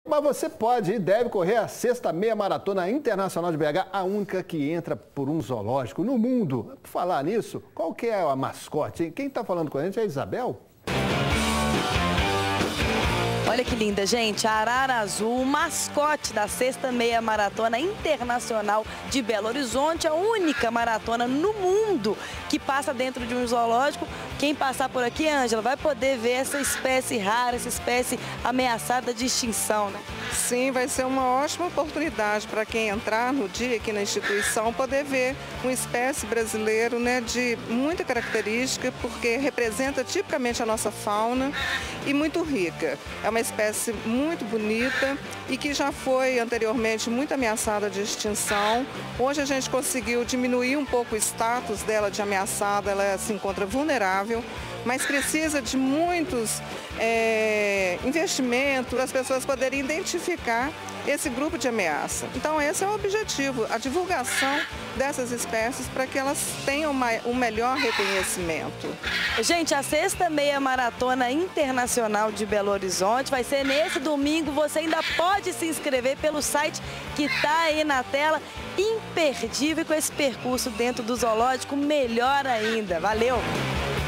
Mas você pode e deve correr a 6ª Meia Maratona Internacional de BH, a única que entra por um zoológico no mundo. Por falar nisso, qual que é a mascote, hein? Quem está falando com a gente é a Isabel? Olha que linda, gente, a arara azul, o mascote da 6ª Meia Maratona Internacional de Belo Horizonte, a única maratona no mundo que passa dentro de um zoológico. Quem passar por aqui, Ângela, vai poder ver essa espécie rara, essa espécie ameaçada de extinção, né? Sim, vai ser uma ótima oportunidade para quem entrar no dia aqui na instituição poder ver uma espécie brasileira, né, de muita característica, porque representa tipicamente a nossa fauna e muito rica. É uma espécie muito bonita e que já foi anteriormente muito ameaçada de extinção. Hoje a gente conseguiu diminuir um pouco o status dela de ameaçada, ela se encontra vulnerável, mas precisa de muitos investimentos para as pessoas poderem identificar esse grupo de ameaça. Então esse é o objetivo, a divulgação dessas espécies para que elas tenham um melhor reconhecimento. Gente, a 6ª Meia Maratona Internacional de Belo Horizonte vai ser nesse domingo. Você ainda pode se inscrever pelo site que está aí na tela. Imperdível, com esse percurso dentro do zoológico, melhor ainda. Valeu!